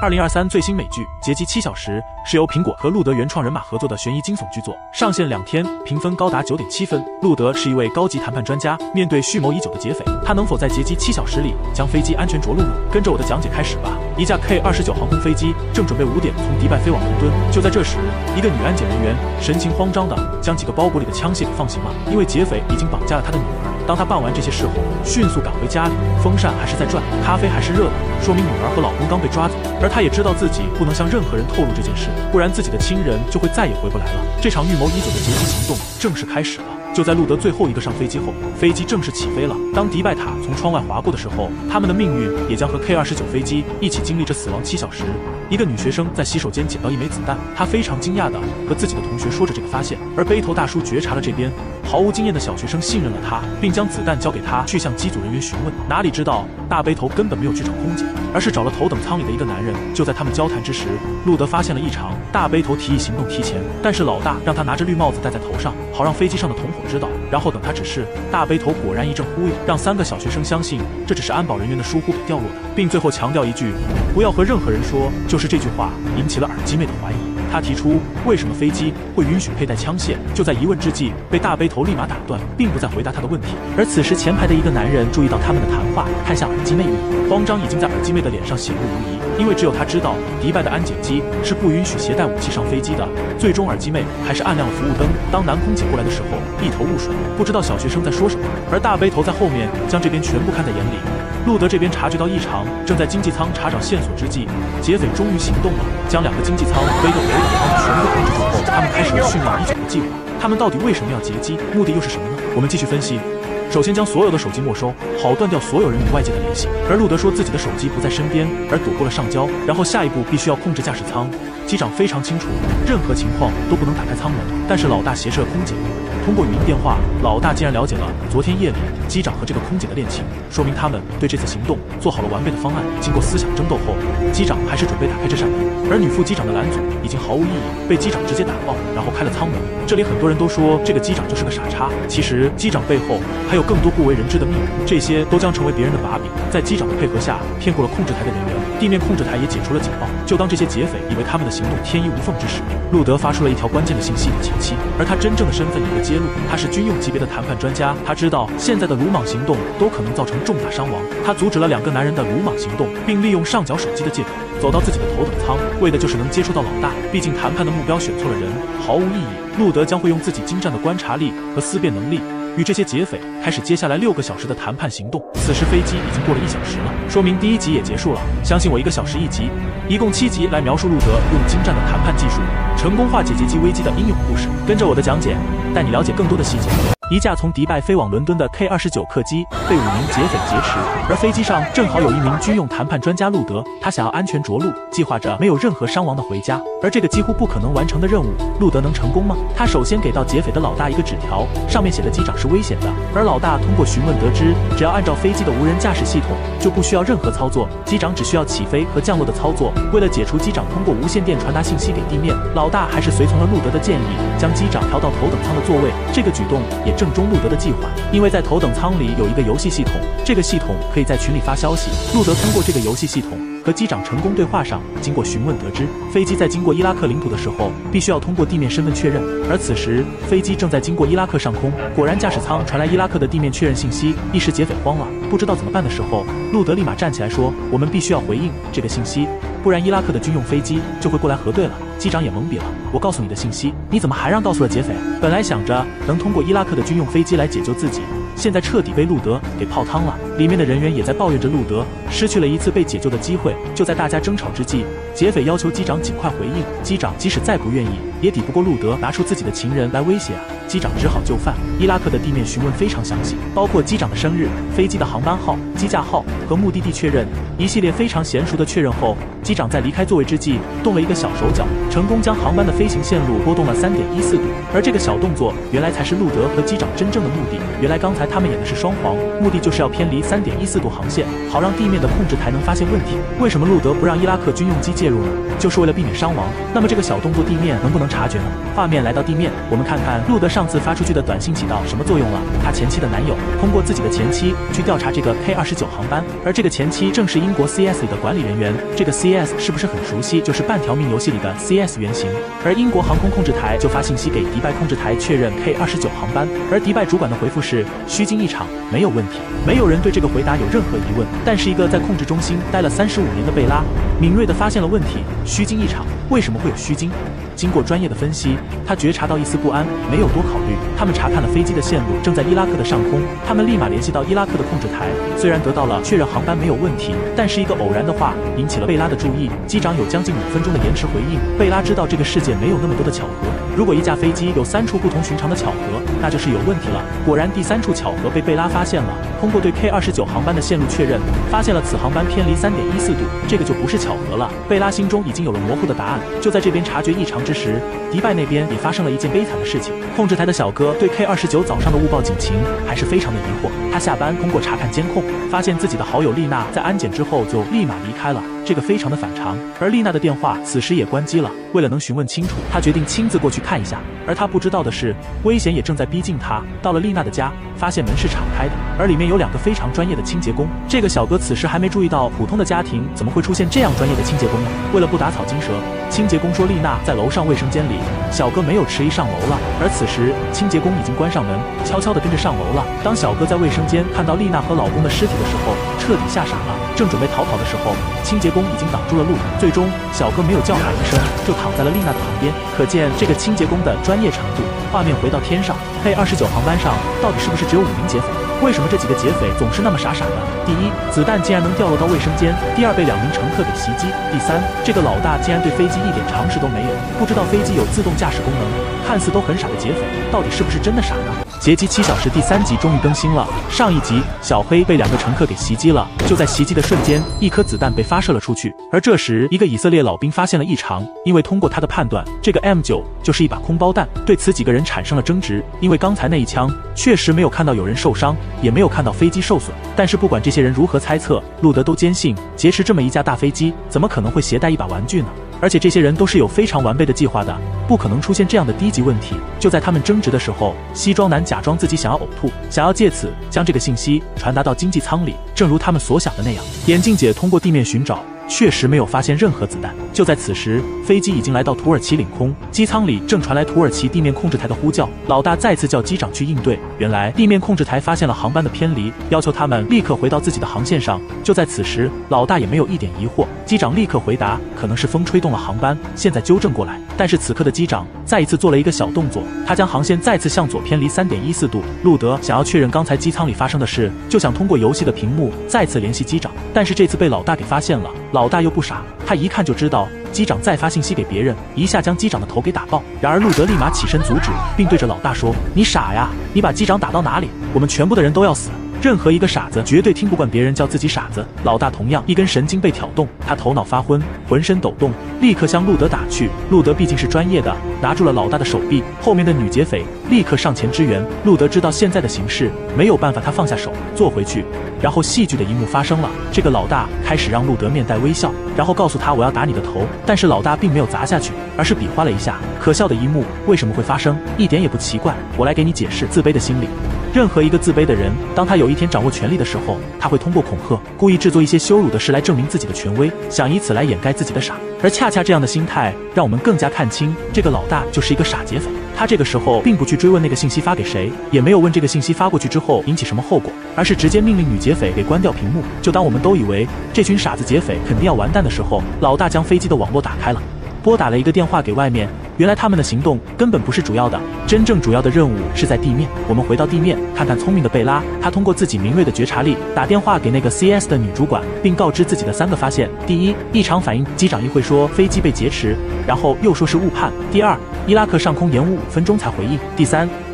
2023最新美剧《劫机7小时》是由苹果和路德原创人马合作的悬疑惊悚剧作，上线2天，评分高达9.7分。路德是一位高级谈判专家，面对蓄谋已久的劫匪，他能否在劫机7小时里将飞机安全着陆呢？跟着我的讲解开始吧。一架 K-29航空飞机正准备5点从迪拜飞往伦敦，就在这时，一个女安检人员神情慌张地将几个包裹里的枪械给放行了，因为劫匪已经绑架了她的女儿。当她办完这些事后，迅速赶回家里，风扇还是在转，咖啡还是热的，说明女儿和老公刚被抓走。而她也知道自己不能向任何人透露这件事，不然自己的亲人就会再也回不来了。这场预谋已久的劫机行动正式开始了。就在路德最后一个上飞机后，飞机正式起飞了。当迪拜塔从窗外划过的时候，他们的命运也将和 K-29飞机一起经历着死亡7小时。一个女学生在洗手间捡到一枚子弹，她非常惊讶地和自己的同学说着这个发现，而背头大叔觉察了这边，毫无经验的小学生信任了他，并将子弹交给他去向机组人员询问。哪里知道大背头根本没有去找空姐，而是找了头等舱里的一个男人。就在他们交谈之时，路德发现了异常，大背头提议行动提前，但是老大让他拿着绿帽子戴在头上，好让飞机上的同伙知道。然后等他指示，大背头果然一阵忽悠，让3个小学生相信这只是安保人员的疏忽给掉落的，并最后强调一句不要和任何人说。就是这句话引起了耳机妹的怀疑。他提出为什么飞机会允许佩戴枪械，就在疑问之际被大背头立马打断，并不再回答他的问题。而此时前排的一个男人注意到他们的谈话，看向耳机妹一眼，慌张已经在耳机妹的脸上显露无遗，因为只有他知道迪拜的安检机是不允许携带武器上飞机的。最终耳机妹还是按亮了服务灯，当男空姐过来的时候一头雾水，不知道小学生在说什么，而大背头在后面将这边全部看在眼里。路德这边察觉到异常，正在经济舱查找线索之际，劫匪终于行动了，将2个经济舱和一个头等舱全部控制住后，他们开始了训练已久的计划。他们到底为什么要劫机，目的又是什么呢？我们继续分析。首先将所有的手机没收，好断掉所有人与外界的联系。而路德说自己的手机不在身边，而躲过了上交。然后下一步必须要控制驾驶舱。机长非常清楚，任何情况都不能打开舱门。但是老大挟持了空姐，通过语音电话，老大竟然了解了昨天夜里机长和这个空姐的恋情，说明他们对这次行动做好了完备的方案。经过思想争斗后，机长还是准备打开这扇门，而女副机长的拦阻已经毫无意义，被机长直接打爆，然后开了舱门。这里很多人都说这个机长就是个傻叉，其实机长背后还有更多不为人知的秘密，这些都将成为别人的把柄。在机长的配合下，骗过了控制台的人员，地面控制台也解除了警报。就当这些劫匪以为他们的行动天衣无缝之时，路德发出了一条关键的信息给前妻，而他真正的身份有个揭露，他是军用级别的谈判专家，他知道现在的鲁莽行动都可能造成重大伤亡。他阻止了2个男人的鲁莽行动，并利用上缴手机的借口走到自己的头等舱，为的就是能接触到老大。毕竟谈判的目标选错了人，毫无意义。路德将会用自己精湛的观察力和思辨能力，与这些劫匪开始接下来6个小时的谈判行动。此时飞机已经过了1小时了，说明第1集也结束了。相信我，1个小时1集，一共7集来描述路德用精湛的谈判技术成功化解劫机危机的英勇故事。跟着我的讲解，带你了解更多的细节。一架从迪拜飞往伦敦的 K-29客机被5名劫匪劫持，而飞机上正好有一名军用谈判专家路德，他想要安全着陆，计划着没有任何伤亡的回家。而这个几乎不可能完成的任务，路德能成功吗？他首先给到劫匪的老大一个纸条，上面写的机长是危险的，而老大通过询问得知，只要按照飞机的无人驾驶系统，就不需要任何操作，机长只需要起飞和降落的操作。为了解除机长通过无线电传达信息给地面，老大还是随从了路德的建议，将机长调到头等舱的座位。这个举动也正中路德的计划，因为在头等舱里有一个游戏系统，这个系统可以在群里发消息。路德通过这个游戏系统和机长成功对话上，经过询问得知，飞机在经过伊拉克领土的时候，必须要通过地面身份确认。而此时飞机正在经过伊拉克上空，果然驾驶舱传来伊拉克的地面确认信息。一时劫匪慌了，不知道怎么办的时候，路德立马站起来说，我们必须要回应这个信息，不然伊拉克的军用飞机就会过来核对了。机长也懵逼了，我告诉你的信息，你怎么还让告诉了劫匪？本来想着能通过伊拉克的军用飞机来解救自己，现在彻底被路德给泡汤了。里面的人员也在抱怨着路德失去了一次被解救的机会。就在大家争吵之际，劫匪要求机长尽快回应，机长即使再不愿意，也抵不过路德拿出自己的情人来威胁啊。机长只好就范。伊拉克的地面询问非常详细，包括机长的生日、飞机的航班号、机架号和目的地确认，一系列非常娴熟的确认后，机长在离开座位之际动了一个小手脚，成功将航班的飞行线路拨动了3.14度。而这个小动作原来才是路德和机长真正的目的。原来刚才他们演的是双簧，目的就是要偏离 3.14度航线，好让地面的控制台能发现问题。为什么路德不让伊拉克军用机介入呢？就是为了避免伤亡。那么这个小动作地面能不能察觉呢？画面来到地面，我们看看路德上次发出去的短信起到什么作用了。他前妻的男友通过自己的前妻去调查这个 K-29航班，而这个前妻正是英国 CS 里的管理人员。这个 CS 是不是很熟悉？就是半条命游戏里的 CS 原型。而英国航空控制台就发信息给迪拜控制台确认 K-29航班，而迪拜主管的回复是虚惊一场，没有问题。没有人对这个回答有任何疑问，但是一个在控制中心待了35年的贝拉敏锐地发现了问题，虚惊一场。为什么会有虚惊？经过专业的分析，他觉察到一丝不安，没有多考虑。他们查看了飞机的线路，正在伊拉克的上空。他们立马联系到伊拉克的控制台，虽然得到了确认航班没有问题，但是一个偶然的话引起了贝拉的注意。机长有将近5分钟的延迟回应。贝拉知道这个世界没有那么多的巧合，如果一架飞机有3处不同寻常的巧合，那就是有问题了。果然第3处巧合被贝拉发现了。通过对 K-29航班的线路确认，发现了此航班偏离3.14度，这个就不是巧合了。贝拉心中已经有了模糊的答案。就在这边察觉异常之时，迪拜那边也发生了一件悲惨的事情。控制台的小哥对 K-29早上的误报警情还是非常的疑惑。他下班通过查看监控，发现自己的好友丽娜在安检之后就立马离开了，这个非常的反常。而丽娜的电话此时也关机了。为了能询问清楚，他决定亲自过去看一下。而他不知道的是，危险也正在逼近他。到了丽娜的家，发现门是敞开的，而里面有2个非常专业的清洁工。这个小哥此时还没注意到，普通的家庭怎么会出现这样专业的清洁工呢？为了不打草惊蛇，清洁工说丽娜在楼上卫生间里。小哥没有迟疑上楼了，而此时清洁工已经关上门，悄悄地跟着上楼了。当小哥在卫生间看到丽娜和老公的尸体的时候，彻底吓傻了。正准备逃跑的时候，清洁工已经挡住了路。最终小哥没有叫喊一声，就躺在了丽娜的旁边，可见这个清洁工的专业程度。画面回到天上， K-29航班上到底是不是只有5名劫匪？为什么这几个劫匪总是那么傻傻的？第一，子弹竟然能掉落到卫生间；第二，被2名乘客给袭击；第三，这个老大竟然对飞机一点常识都没有，不知道飞机有自动驾驶功能。看似都很傻的劫匪，到底是不是真的傻呢？劫机7小时第3集终于更新了。上一集小黑被2个乘客给袭击了，就在袭击的瞬间，一颗子弹被发射了出去。而这时，一个以色列老兵发现了异常，因为通过他的判断，这个 M9就是一把空包弹。对此几个人产生了争执，因为刚才那一枪确实没有看到有人受伤，也没有看到飞机受损。但是不管这些人如何猜测，路德都坚信劫持这么一架大飞机，怎么可能会携带一把玩具呢？而且这些人都是有非常完备的计划的，不可能出现这样的低级问题。就在他们争执的时候，西装男假装自己想要呕吐，想要借此将这个信息传达到经济舱里。正如他们所想的那样，眼镜姐通过地面寻找，确实没有发现任何子弹。就在此时，飞机已经来到土耳其领空，机舱里正传来土耳其地面控制台的呼叫。老大再次叫机长去应对。原来地面控制台发现了航班的偏离，要求他们立刻回到自己的航线上。就在此时，老大也没有一点疑惑，机长立刻回答，可能是风吹动了航班，现在纠正过来。但是此刻的机长再一次做了一个小动作，他将航线再次向左偏离3.14度。路德想要确认刚才机舱里发生的事，就想通过游戏的屏幕再次联系机长，但是这次被老大给发现了。老大又不傻，他一看就知道机长再发信息给别人，一下将机长的头给打爆。然而路德立马起身阻止，并对着老大说，你傻呀，你把机长打到哪里？我们全部的人都要死。任何一个傻子绝对听不惯别人叫自己傻子。老大同样一根神经被挑动，他头脑发昏，浑身抖动，立刻向路德打去。路德毕竟是专业的，拿住了老大的手臂。后面的女劫匪立刻上前支援。路德知道现在的形势没有办法，他放下手坐回去。然后戏剧的一幕发生了，这个老大开始让路德面带微笑，然后告诉他我要打你的头。但是老大并没有砸下去，而是比划了一下。可笑的一幕为什么会发生？一点也不奇怪，我来给你解释。自卑的心理。任何一个自卑的人，当他有一天掌握权力的时候，他会通过恐吓，故意制作一些羞辱的事来证明自己的权威，想以此来掩盖自己的傻。而恰恰这样的心态，让我们更加看清这个老大就是一个傻劫匪。他这个时候并不去追问那个信息发给谁，也没有问这个信息发过去之后引起什么后果，而是直接命令女劫匪给关掉屏幕。就当我们都以为这群傻子劫匪肯定要完蛋的时候，老大将飞机的网络打开了，拨打了一个电话给外面。原来他们的行动根本不是主要的，真正主要的任务是在地面。我们回到地面，看看聪明的贝拉，他通过自己敏锐的觉察力，打电话给那个 CS 的女主管，并告知自己的3个发现：第一，异常反应，机长一会说飞机被劫持，然后又说是误判；第二，伊拉克上空延误5分钟才回应；第三，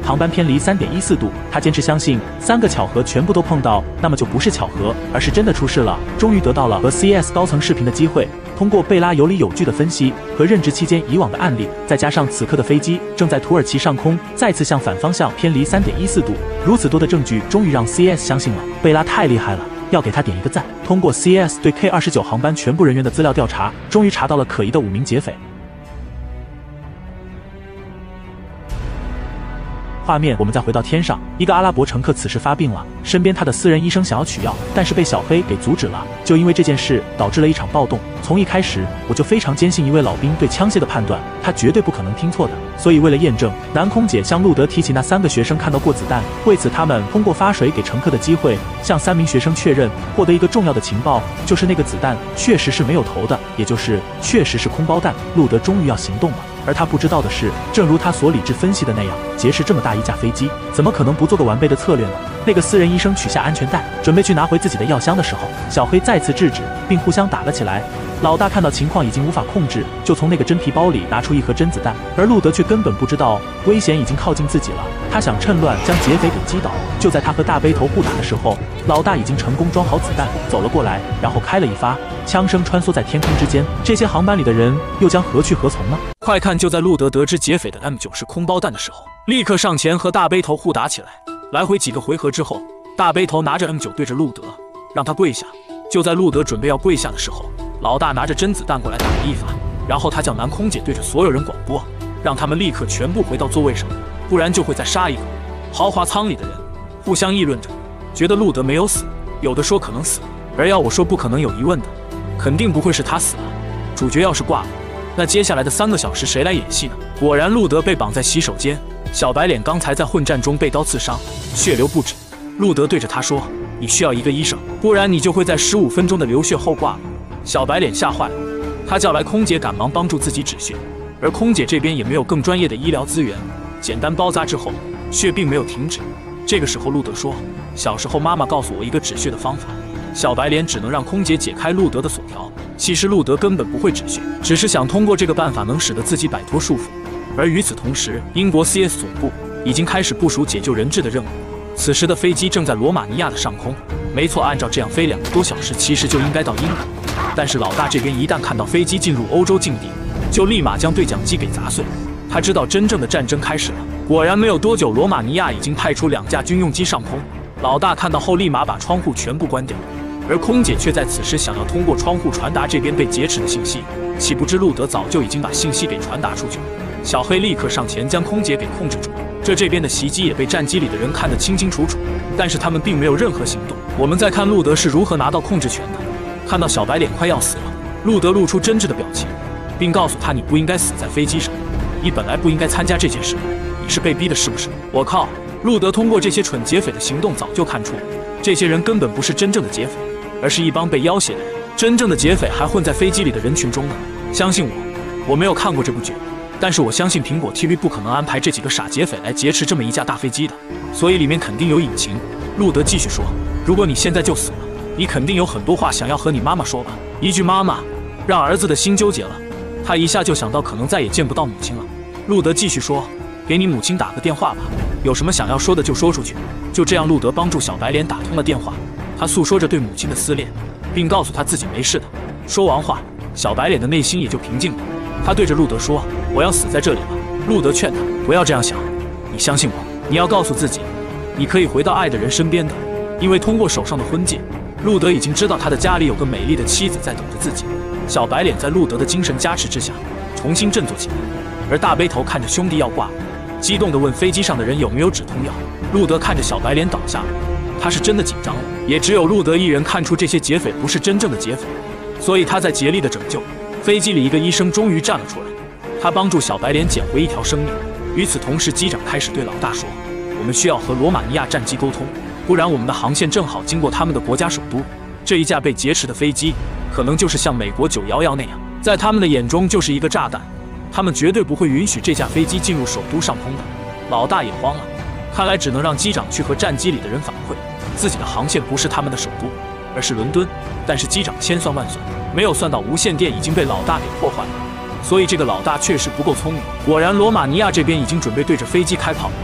航班偏离3.14度。他坚持相信3个巧合全部都碰到，那么就不是巧合，而是真的出事了。终于得到了和 CES 高层视频的机会。通过贝拉有理有据的分析和任职期间以往的案例，再加上此刻的飞机正在土耳其上空再次向反方向偏离3.14度，如此多的证据终于让 CES 相信了。贝拉太厉害了，要给他点一个赞。通过 CES 对 K-29 航班全部人员的资料调查，终于查到了可疑的5名劫匪。画面我们再回到天上，一个阿拉伯乘客此时发病了，身边他的私人医生想要取药，但是被小黑给阻止了。就因为这件事导致了一场暴动。从一开始我就非常坚信一位老兵对枪械的判断，他绝对不可能听错的。所以为了验证，男空姐向路德提起那3个学生看到过子弹，为此他们通过发水给乘客的机会，向3名学生确认，获得一个重要的情报，就是那个子弹确实是没有头的，也就是确实是空包弹。路德终于要行动了。而他不知道的是，正如他所理智分析的那样，劫持这么大一架飞机，怎么可能不做个完备的策略呢？那个私人医生取下安全带，准备去拿回自己的药箱的时候，小黑再次制止，并互相打了起来。老大看到情况已经无法控制，就从那个真皮包里拿出一盒真子弹，而路德却根本不知道危险已经靠近自己了。他想趁乱将劫匪给击倒。就在他和大背头互打的时候，老大已经成功装好子弹走了过来，然后开了一发，枪声穿梭在天空之间。这些航班里的人又将何去何从呢？ 快看，就在路德得知劫匪的 M9是空包弹的时候，立刻上前和大背头互打起来。来回几个回合之后，大背头拿着 M9对着路德，让他跪下。就在路德准备要跪下的时候，老大拿着真子弹过来打了一发，然后他叫男空姐对着所有人广播，让他们立刻全部回到座位上，不然就会再杀一个。豪华舱里的人互相议论着，觉得路德没有死，有的说可能死了，而要我说不可能有疑问的，肯定不会是他死了。主角要是挂了，那接下来的3个小时谁来演戏呢？果然，路德被绑在洗手间，小白脸刚才在混战中被刀刺伤，血流不止。路德对着他说：“你需要一个医生，不然你就会在15分钟的流血后挂了。”小白脸吓坏了，他叫来空姐赶忙帮助自己止血，而空姐这边也没有更专业的医疗资源，简单包扎之后，血并没有停止。这个时候，路德说：“小时候妈妈告诉我一个止血的方法。”小白脸只能让空姐解开路德的锁条。其实路德根本不会止血，只是想通过这个办法能使得自己摆脱束缚。而与此同时，英国 CS 总部已经开始部署解救人质的任务。此时的飞机正在罗马尼亚的上空。没错，按照这样飞2个多小时，其实就应该到英国。但是老大这边一旦看到飞机进入欧洲境地，就立马将对讲机给砸碎。他知道真正的战争开始了。果然没有多久，罗马尼亚已经派出2架军用机上空。老大看到后立马把窗户全部关掉，而空姐却在此时想要通过窗户传达这边被劫持的信息，岂不知路德早就已经把信息给传达出去了。小黑立刻上前将空姐给控制住。这边的袭击也被战机里的人看得清清楚楚，但是他们并没有任何行动。我们再看路德是如何拿到控制权的。看到小白脸快要死了，路德露出真挚的表情，并告诉他：“你不应该死在飞机上，你本来不应该参加这件事，你是被逼的，是不是？”我靠！路德通过这些蠢劫匪的行动早就看出，这些人根本不是真正的劫匪，而是一帮被要挟的人。真正的劫匪还混在飞机里的人群中呢。相信我，我没有看过这部剧，但是我相信苹果 TV 不可能安排这几个傻劫匪来劫持这么一架大飞机的，所以里面肯定有隐情。路德继续说：“如果你现在就死了，你肯定有很多话想要和你妈妈说吧？”一句妈妈让儿子的心纠结了，他一下就想到可能再也见不到母亲了。路德继续说：“给你母亲打个电话吧，有什么想要说的就说出去。”就这样，路德帮助小白脸打通了电话，他诉说着对母亲的思念，并告诉他自己没事的。说完话，小白脸的内心也就平静了。他对着路德说：“我要死在这里了。”路德劝他不要这样想，你相信我，你要告诉自己，你可以回到爱的人身边的。因为通过手上的婚戒，路德已经知道他的家里有个美丽的妻子在等着自己。小白脸在路德的精神加持之下，重新振作起来。而大背头看着兄弟要挂了，激动地问飞机上的人有没有止痛药。路德看着小白脸倒下了，他是真的紧张了。也只有路德一人看出这些劫匪不是真正的劫匪，所以他在竭力的拯救。飞机里一个医生终于站了出来，他帮助小白脸捡回一条生命。与此同时，机长开始对老大说：“我们需要和罗马尼亚战机沟通，不然我们的航线正好经过他们的国家首都。这一架被劫持的飞机，可能就是像美国911那样，在他们的眼中就是一个炸弹。他们绝对不会允许这架飞机进入首都上空的。”老大也慌了，看来只能让机长去和战机里的人反馈，自己的航线不是他们的首都，而是伦敦。但是机长千算万算，没有算到无线电已经被老大给破坏了，所以这个老大确实不够聪明。果然，罗马尼亚这边已经准备对着飞机开炮。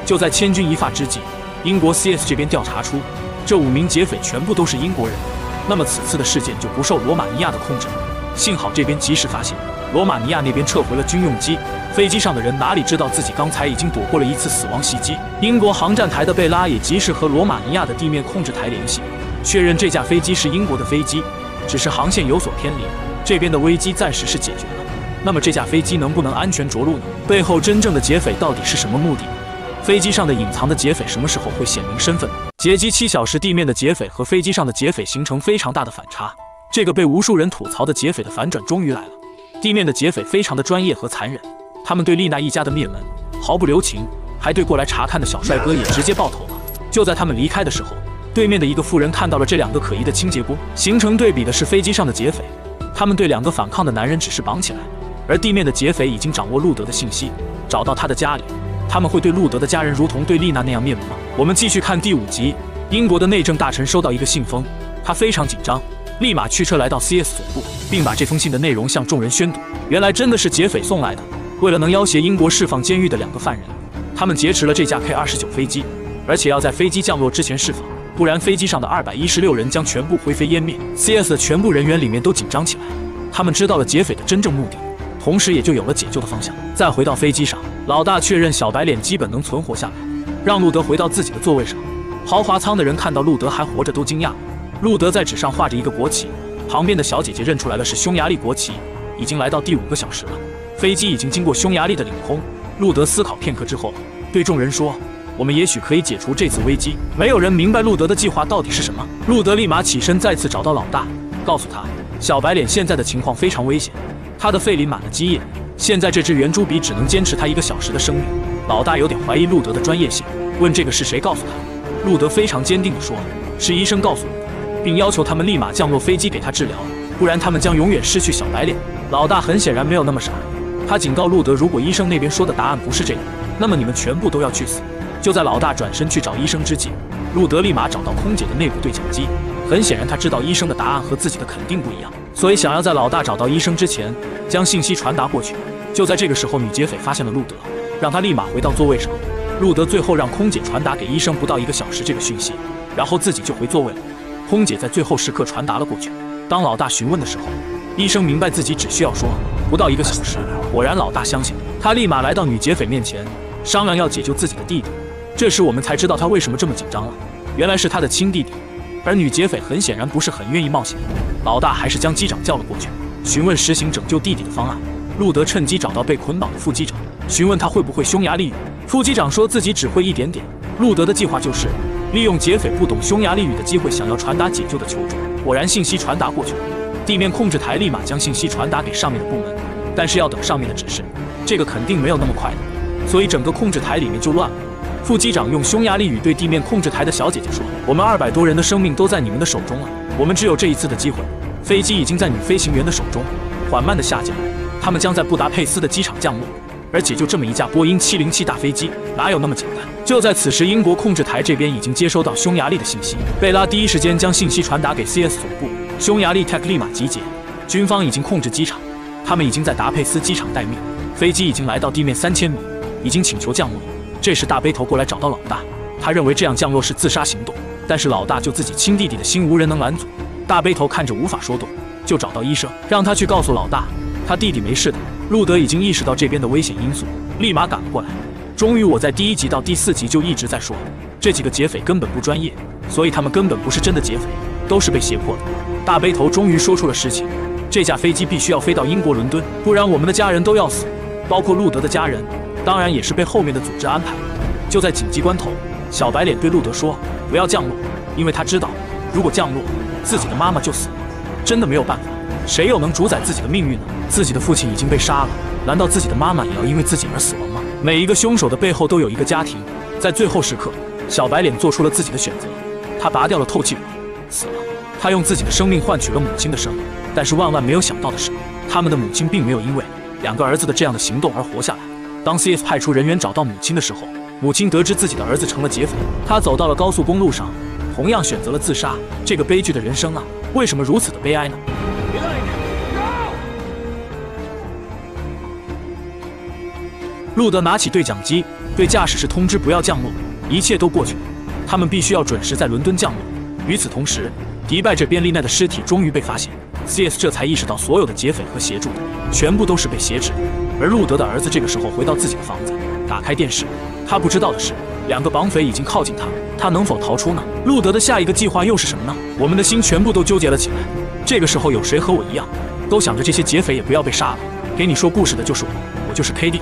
就在千钧一发之际，英国 CS 这边调查出，这5名劫匪全部都是英国人，那么此次的事件就不受罗马尼亚的控制了。幸好这边及时发现，罗马尼亚那边撤回了军用机，飞机上的人哪里知道自己刚才已经躲过了一次死亡袭击。英国航站台的贝拉也及时和罗马尼亚的地面控制台联系，确认这架飞机是英国的飞机，只是航线有所偏离，这边的危机暂时是解决了。那么这架飞机能不能安全着陆呢？背后真正的劫匪到底是什么目的？飞机上的隐藏的劫匪什么时候会显明身份？劫机7小时，地面的劫匪和飞机上的劫匪形成非常大的反差。这个被无数人吐槽的劫匪的反转终于来了。地面的劫匪非常的专业和残忍，他们对丽娜一家的灭门毫不留情，还对过来查看的小帅哥也直接爆头了。就在他们离开的时候，对面的一个妇人看到了这2个可疑的清洁工。形成对比的是飞机上的劫匪，他们对2个反抗的男人只是绑起来，而地面的劫匪已经掌握路德的信息，找到他的家里。他们会对路德的家人如同对丽娜那样灭门吗？我们继续看第5集。英国的内政大臣收到一个信封，他非常紧张，立马驱车来到 CS 总部，并把这封信的内容向众人宣读。原来真的是劫匪送来的，为了能要挟英国释放监狱的2个犯人，他们劫持了这架 K-29飞机，而且要在飞机降落之前释放，不然飞机上的216人将全部灰飞烟灭。CS 的全部人员里面都紧张起来，他们知道了劫匪的真正目的，同时也就有了解救的方向。再回到飞机上，老大确认小白脸基本能存活下来，让路德回到自己的座位上。豪华舱的人看到路德还活着都惊讶。路德在纸上画着一个国旗，旁边的小姐姐认出来了是匈牙利国旗。已经来到第5个小时了，飞机已经经过匈牙利的领空。路德思考片刻之后，对众人说：“我们也许可以解除这次危机。”没有人明白路德的计划到底是什么。路德立马起身，再次找到老大，告诉他小白脸现在的情况非常危险，他的肺里满了积液，现在这只圆珠笔只能坚持他1个小时的生命。老大有点怀疑路德的专业性，问这个是谁告诉他。路德非常坚定地说：“是医生告诉我的，并要求他们立马降落飞机给他治疗，不然他们将永远失去小白脸。”老大很显然没有那么傻，他警告路德，如果医生那边说的答案不是这个，那么你们全部都要去死。就在老大转身去找医生之际，路德立马找到空姐的内部对讲机，很显然他知道医生的答案和自己的肯定不一样，所以想要在老大找到医生之前将信息传达过去。就在这个时候，女劫匪发现了路德，让他立马回到座位上。路德最后让空姐传达给医生不到1个小时这个讯息，然后自己就回座位了。空姐在最后时刻传达了过去。当老大询问的时候，医生明白自己只需要说不到1个小时。果然老大相信，他立马来到女劫匪面前，商量要解救自己的弟弟。这时我们才知道他为什么这么紧张了，原来是他的亲弟弟。而女劫匪很显然不是很愿意冒险，老大还是将机长叫了过去，询问实行拯救弟弟的方案。路德趁机找到被捆绑的副机长，询问他会不会匈牙利语。副机长说自己只会一点点。路德的计划就是利用劫匪不懂匈牙利语的机会，想要传达解救的求助。果然信息传达过去了，地面控制台立马将信息传达给上面的部门，但是要等上面的指示，这个肯定没有那么快的，所以整个控制台里面就乱了。副机长用匈牙利语对地面控制台的小姐姐说：“我们200多人的生命都在你们的手中了，我们只有这一次的机会。”飞机已经在女飞行员的手中缓慢的下降，他们将在布达佩斯的机场降落。而且就这么一架波音707大飞机，哪有那么简单？就在此时，英国控制台这边已经接收到匈牙利的信息，贝拉第一时间将信息传达给 CS 总部，匈牙利 Tech 立马集结，军方已经控制机场，他们已经在达佩斯机场待命，飞机已经来到地面3000米，已经请求降落。这时大背头过来找到老大，他认为这样降落是自杀行动，但是老大救自己亲弟弟的心无人能拦阻。大背头看着无法说动，就找到医生，让他去告诉老大他弟弟没事的。路德已经意识到这边的危险因素，立马赶了过来。终于，我在第1集到第4集就一直在说，这几个劫匪根本不专业，所以他们根本不是真的劫匪，都是被胁迫的。大背头终于说出了实情，这架飞机必须要飞到英国伦敦，不然我们的家人都要死，包括路德的家人，当然也是被后面的组织安排。就在紧急关头，小白脸对路德说不要降落，因为他知道如果降落，自己的妈妈就死了。真的没有办法，谁又能主宰自己的命运呢？自己的父亲已经被杀了，难道自己的妈妈也要因为自己而死亡吗？每一个凶手的背后都有一个家庭。在最后时刻，小白脸做出了自己的选择，他拔掉了透气管，死了。他用自己的生命换取了母亲的生，但是万万没有想到的是，他们的母亲并没有因为2个儿子的这样的行动而活下来。当 CS 派出人员找到母亲的时候，母亲得知自己的儿子成了劫匪，他走到了高速公路上，同样选择了自杀。这个悲剧的人生啊，为什么如此的悲哀呢？路德拿起对讲机， 对驾驶室通知不要降落，一切都过去了，他们必须要准时在伦敦降落。与此同时，迪拜这边丽奈的尸体终于被发现 ，CS 这才意识到所有的劫匪和协助的全部都是被挟持的。而路德的儿子这个时候回到自己的房子，打开电视，他不知道的是，2个绑匪已经靠近他，他能否逃出呢？路德的下一个计划又是什么呢？我们的心全部都纠结了起来。这个时候有谁和我一样，都想着这些劫匪也不要被杀了？给你说故事的就是我就是 KD。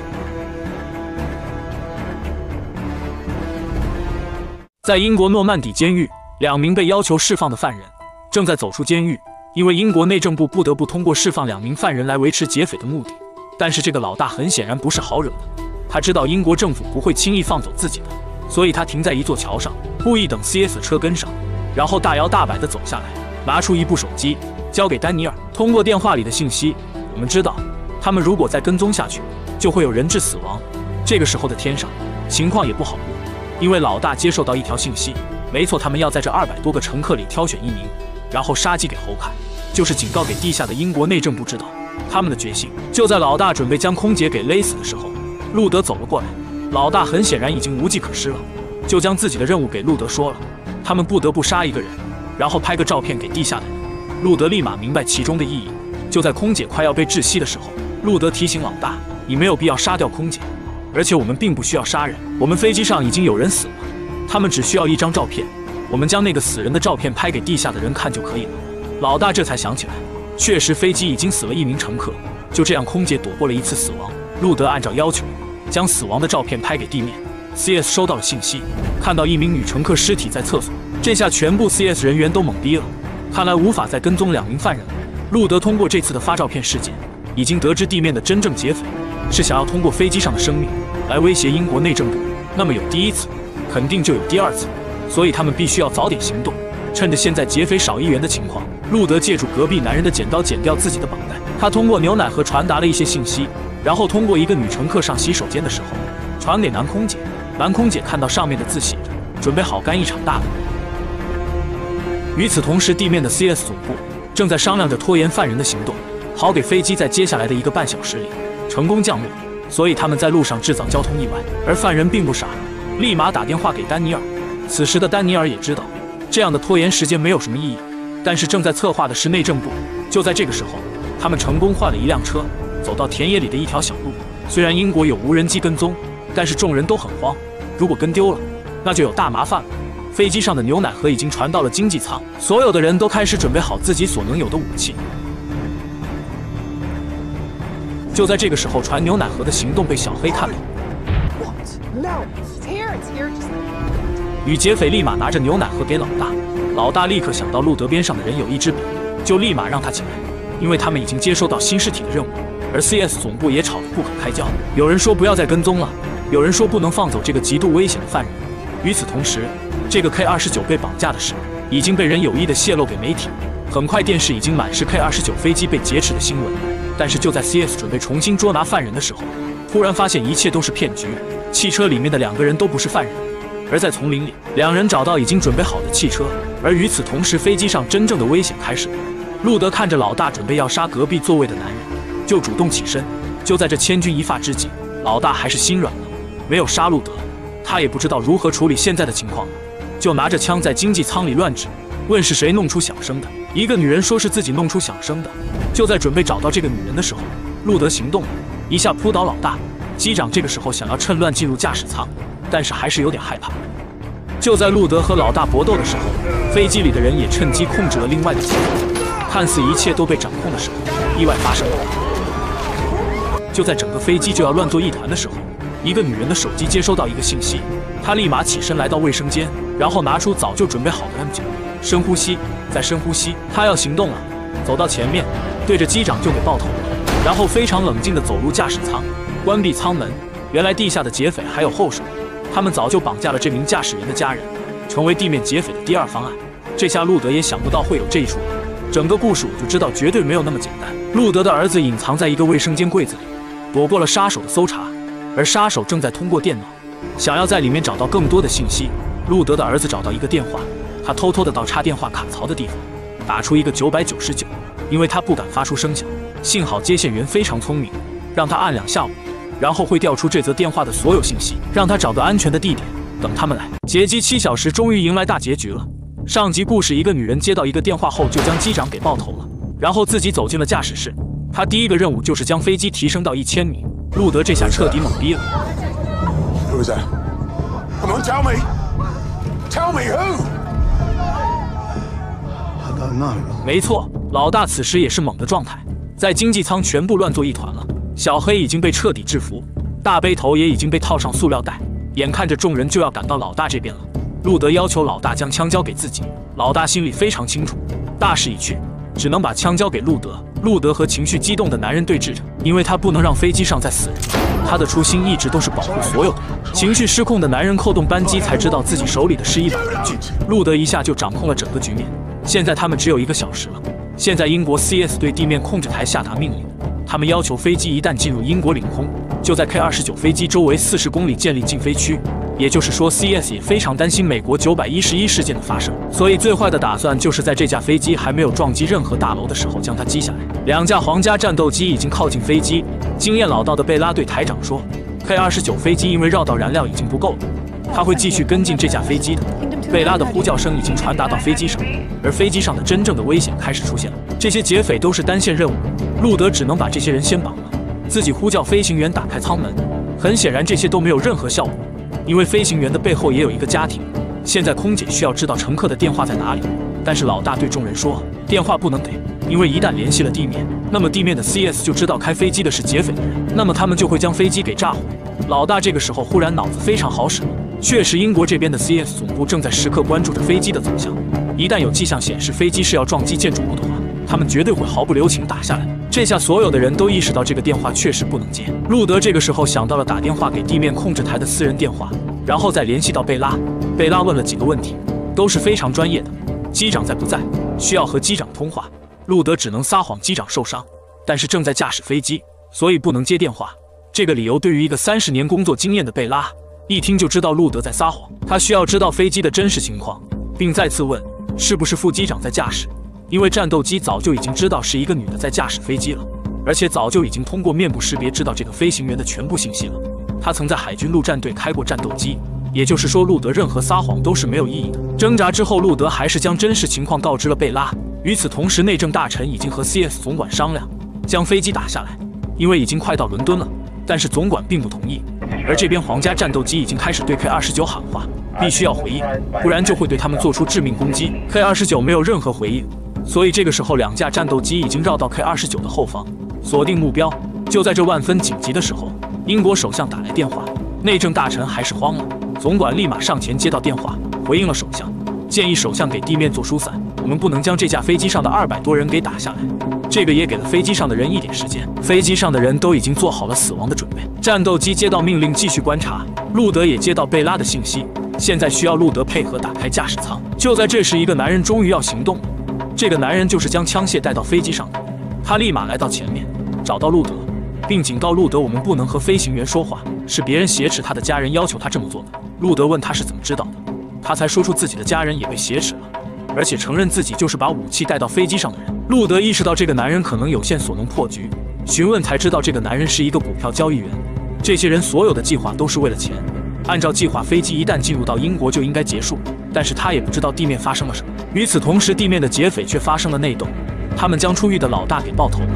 在英国诺曼底监狱，2名被要求释放的犯人正在走出监狱，因为英国内政部不得不通过释放2名犯人来维持劫匪的目的。但是这个老大很显然不是好惹的，他知道英国政府不会轻易放走自己的，所以他停在一座桥上，故意等 CS 车跟上，然后大摇大摆地走下来，拿出一部手机交给丹尼尔。通过电话里的信息，我们知道他们如果再跟踪下去，就会有人质死亡。这个时候的天上情况也不好过，因为老大接受到一条信息，没错，他们要在这200多个乘客里挑选1名，然后杀鸡给猴看，就是警告给地下的英国内政部知道他们的决心。就在老大准备将空姐给勒死的时候，路德走了过来。老大很显然已经无计可施了，就将自己的任务给路德说了，他们不得不杀一个人，然后拍个照片给地下的人。路德立马明白其中的意义。就在空姐快要被窒息的时候，路德提醒老大，你没有必要杀掉空姐，而且我们并不需要杀人，我们飞机上已经有人死了，他们只需要一张照片，我们将那个死人的照片拍给地下的人看就可以了。老大这才想起来，确实飞机已经死了1名乘客，就这样空姐躲过了一次死亡。路德按照要求将死亡的照片拍给地面。CS 收到了信息，看到1名女乘客尸体在厕所，这下全部 CS 人员都懵逼了，看来无法再跟踪2名犯人了。路德通过这次的发照片事件，已经得知地面的真正劫匪是想要通过飞机上的生命来威胁英国内政部。那么有第1次，肯定就有第2次，所以他们必须要早点行动。趁着现在劫匪少1员的情况，路德借助隔壁男人的剪刀剪掉自己的绑带。他通过牛奶盒传达了一些信息，然后通过一个女乘客上洗手间的时候传给男空姐。男空姐看到上面的字写着准备好干一场大的。与此同时，地面的 CS 总部正在商量着拖延犯人的行动，好给飞机在接下来的1个半小时里成功降落，所以他们在路上制造交通意外。而犯人并不傻，立马打电话给丹尼尔。此时的丹尼尔也知道这样的拖延时间没有什么意义，但是正在策划的是内政部。就在这个时候，他们成功换了一辆车，走到田野里的一条小路。虽然英国有无人机跟踪，但是众人都很慌，如果跟丢了，那就有大麻烦了。飞机上的牛奶盒已经传到了经济舱，所有的人都开始准备好自己所能有的武器。就在这个时候，传牛奶盒的行动被小黑看到，与劫匪立马拿着牛奶盒给老大。老大立刻想到路德边上的人有一支笔，就立马让他起来，因为他们已经接收到新尸体的任务。而 CS 总部也吵得不可开交，有人说不要再跟踪了，有人说不能放走这个极度危险的犯人。与此同时，这个 K-29 被绑架的事已经被人有意地泄露给媒体，很快电视已经满是 K-29 飞机被劫持的新闻。但是就在 CS 准备重新捉拿犯人的时候，突然发现一切都是骗局，汽车里面的2个人都不是犯人。而在丛林里，2人找到已经准备好的汽车。而与此同时，飞机上真正的危险开始了。路德看着老大准备要杀隔壁座位的男人，就主动起身。就在这千钧一发之际，老大还是心软了，没有杀路德。他也不知道如何处理现在的情况了，就拿着枪在经济舱里乱指，问是谁弄出响声的。一个女人说是自己弄出响声的。就在准备找到这个女人的时候，路德行动了，一下扑倒老大。机长这个时候想要趁乱进入驾驶舱，但是还是有点害怕。就在路德和老大搏斗的时候，飞机里的人也趁机控制了另外的机组。看似一切都被掌控的时候，意外发生了。就在整个飞机就要乱作一团的时候，一个女人的手机接收到一个信息，她立马起身来到卫生间，然后拿出早就准备好的 M9，深呼吸，再深呼吸，她要行动了。走到前面，对着机长就给爆头了，然后非常冷静地走入驾驶舱，关闭舱门。原来地下的劫匪还有后手，他们早就绑架了这名驾驶员的家人，成为地面劫匪的第2方案。这下路德也想不到会有这一出，整个故事我就知道绝对没有那么简单。路德的儿子隐藏在一个卫生间柜子里，躲过了杀手的搜查，而杀手正在通过电脑想要在里面找到更多的信息。路德的儿子找到一个电话，他偷偷地到插电话卡槽的地方打出一个999，因为他不敢发出声响。幸好接线员非常聪明，让他按2下5， 然后会调出这则电话的所有信息，让他找个安全的地点等他们来。劫机7小时终于迎来大结局了。上集故事，一个女人接到一个电话后就将机长给爆头了，然后自己走进了驾驶室。她第一个任务就是将飞机提升到1000米。路德这下彻底懵逼了。 Who was that? Come on, tell me. Tell me who? I don't know. 没错，老大此时也是懵的状态，在经济舱全部乱作一团了。小黑已经被彻底制服，大背头也已经被套上塑料袋，眼看着众人就要赶到老大这边了。路德要求老大将枪交给自己，老大心里非常清楚，大势已去，只能把枪交给路德。路德和情绪激动的男人对峙着，因为他不能让飞机上再死人。他的初心一直都是保护所有的人。情绪失控的男人扣动扳机，才知道自己手里的是一把玩具。路德一下就掌控了整个局面。现在他们只有1个小时了。现在英国 CS 对地面控制台下达命令，他们要求飞机一旦进入英国领空，就在 K-29飞机周围40公里建立禁飞区。也就是说 ，CS 也非常担心美国911事件的发生，所以最坏的打算就是在这架飞机还没有撞击任何大楼的时候将它击下来。2架皇家战斗机已经靠近飞机，经验老道的贝拉对台长说 ：“K-29飞机因为绕道燃料已经不够了，他会继续跟进这架飞机的。”贝拉的呼叫声已经传达到飞机上，而飞机上的真正的危险开始出现了。这些劫匪都是单线任务，路德只能把这些人先绑了，自己呼叫飞行员打开舱门。很显然，这些都没有任何效果。因为飞行员的背后也有一个家庭，现在空姐需要知道乘客的电话在哪里。但是老大对众人说，电话不能给，因为一旦联系了地面，那么地面的 CS 就知道开飞机的是劫匪的人，那么他们就会将飞机给炸毁。老大这个时候忽然脑子非常好使了，确实英国这边的 CS 总部正在时刻关注着飞机的走向，一旦有迹象显示飞机是要撞击建筑物的话，他们绝对会毫不留情打下来。这下所有的人都意识到这个电话确实不能接。路德这个时候想到了打电话给地面控制台的私人电话，然后再联系到贝拉。贝拉问了几个问题，都是非常专业的。机长在不在？需要和机长通话。路德只能撒谎机长受伤，但是正在驾驶飞机，所以不能接电话。这个理由对于一个30年工作经验的贝拉，一听就知道路德在撒谎。他需要知道飞机的真实情况，并再次问是不是副机长在驾驶。因为战斗机早就已经知道是一个女的在驾驶飞机了，而且早就已经通过面部识别知道这个飞行员的全部信息了。她曾在海军陆战队开过战斗机，也就是说路德任何撒谎都是没有意义的。挣扎之后，路德还是将真实情况告知了贝拉。与此同时，内政大臣已经和 CS 总管商量将飞机打下来，因为已经快到伦敦了，但是总管并不同意。而这边皇家战斗机已经开始对 K-29喊话，必须要回应，不然就会对他们做出致命攻击。K-29没有任何回应，所以这个时候2架战斗机已经绕到 K-29的后方，锁定目标。就在这万分紧急的时候，英国首相打来电话，内政大臣还是慌了。总管立马上前接到电话，回应了首相，建议首相给地面做疏散，我们不能将这架飞机上的200多人给打下来。这个也给了飞机上的人一点时间，飞机上的人都已经做好了死亡的准备。战斗机接到命令继续观察，路德也接到贝拉的信息，现在需要路德配合打开驾驶舱。就在这时，一个男人终于要行动了。这个男人就是将枪械带到飞机上的，他立马来到前面，找到路德，并警告路德，我们不能和飞行员说话，是别人挟持他的家人要求他这么做的。路德问他是怎么知道的，他才说出自己的家人也被挟持了，而且承认自己就是把武器带到飞机上的人。路德意识到这个男人可能有线索能破局，询问才知道这个男人是一个股票交易员，这些人所有的计划都是为了钱。按照计划，飞机一旦进入到英国就应该结束，但是他也不知道地面发生了什么。与此同时，地面的劫匪却发生了内斗，他们将出狱的老大给爆头了。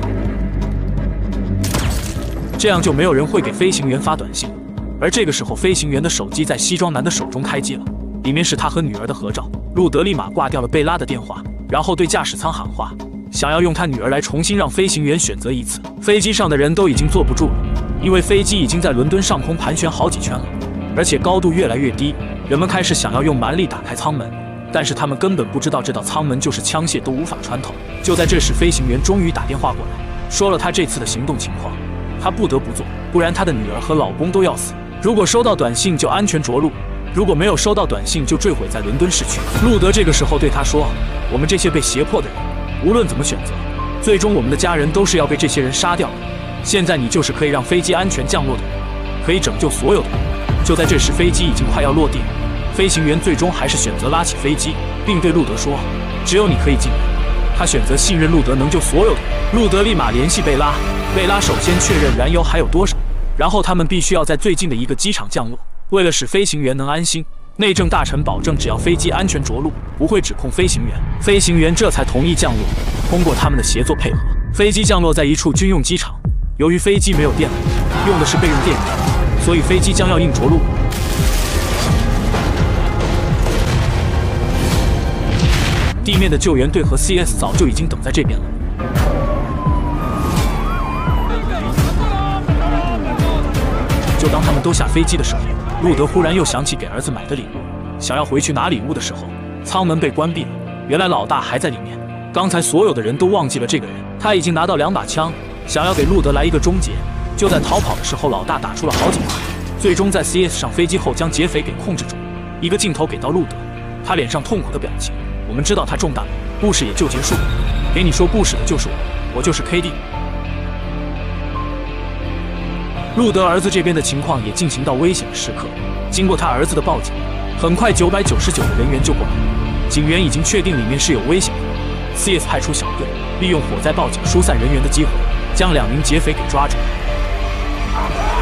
这样就没有人会给飞行员发短信，而这个时候，飞行员的手机在西装男的手中开机了，里面是他和女儿的合照。路德立马挂掉了贝拉的电话，然后对驾驶舱喊话，想要用他女儿来重新让飞行员选择一次。飞机上的人都已经坐不住了，因为飞机已经在伦敦上空盘旋好几圈了，而且高度越来越低。人们开始想要用蛮力打开舱门，但是他们根本不知道这道舱门就是枪械都无法穿透。就在这时，飞行员终于打电话过来，说了他这次的行动情况，他不得不做，不然他的女儿和老公都要死。如果收到短信就安全着陆，如果没有收到短信就坠毁在伦敦市区。路德这个时候对他说，我们这些被胁迫的人，无论怎么选择，最终我们的家人都是要被这些人杀掉的。现在你就是可以让飞机安全降落的人，可以拯救所有的人。就在这时，飞机已经快要落地了，飞行员最终还是选择拉起飞机，并对路德说，只有你可以进来。他选择信任路德能救所有的人。路德立马联系贝拉，贝拉首先确认燃油还有多少， 然后他们必须要在最近的一个机场降落。为了使飞行员能安心，内政大臣保证只要飞机安全着陆，不会指控飞行员，飞行员这才同意降落。通过他们的协作配合，飞机降落在一处军用机场。由于飞机没有电了，用的是备用电源，所以飞机将要硬着陆。地面的救援队和 CS 早就已经等在这边了。就当他们都下飞机的时候，路德忽然又想起给儿子买的礼物，想要回去拿礼物的时候，舱门被关闭了。原来老大还在里面。刚才所有的人都忘记了这个人，他已经拿到2把枪，想要给路德来一个终结。就在逃跑的时候，老大打出了好几发，最终在 CS 上飞机后将劫匪给控制住。一个镜头给到路德，他脸上痛苦的表情。我们知道他中弹了，故事也就结束了。给你说故事的就是我就是 KD。路德儿子这边的情况也进行到危险的时刻，经过他儿子的报警，很快999的人员就过来，警员已经确定里面是有危险的。CS 派出小队，利用火灾报警疏散人员的机会，将2名劫匪给抓住。